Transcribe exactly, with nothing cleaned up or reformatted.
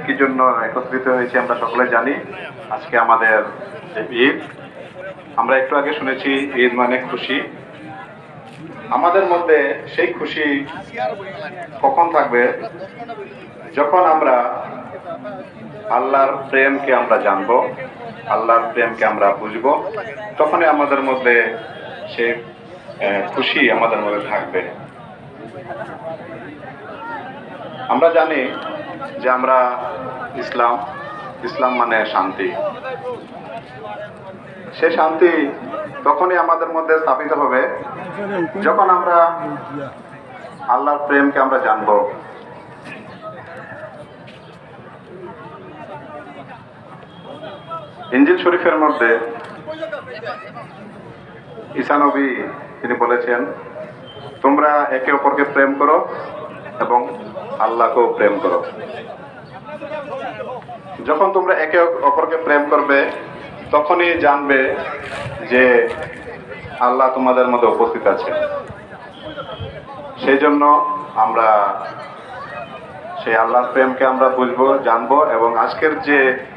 কি জন্য একত্রিত হয়েছি আমরা সকলে জানি। আজকে আমাদের ঈদ, আমরা একটু আগে শুনেছি ঈদ মানে খুশি। আমাদের মধ্যে সেই খুশি কখন থাকবে? যখন আমরা আল্লাহর প্রেমকে আমরা জানবো, আল্লাহর প্রেমকে আমরা বুঝবো, তখনই আমাদের মধ্যে সেই খুশি আমাদের মধ্যে থাকবে। আমরা জানি যে আমরা ইসলাম, ইসলাম মানে শান্তি। সেই শান্তি তখনই আমাদের মধ্যে স্থাপিত হবে যখন আমরা আল্লাহর প্রেমকে আমরা জানবো। ইনজিল শরীফের মধ্যে ঈসা নবী তিনি বলেছেন, তোমরা একে অপরকে প্রেম করো এবং আল্লাহকেও প্রেম করো। যখন তোমরা একে অপরকে প্রেম করবে তখনই জানবে যে আল্লাহ তোমাদের মধ্যে উপস্থিত আছে। সেই জন্য আমরা সেই আল্লাহর প্রেমকে আমরা বুঝবো, জানবো এবং আজকের যে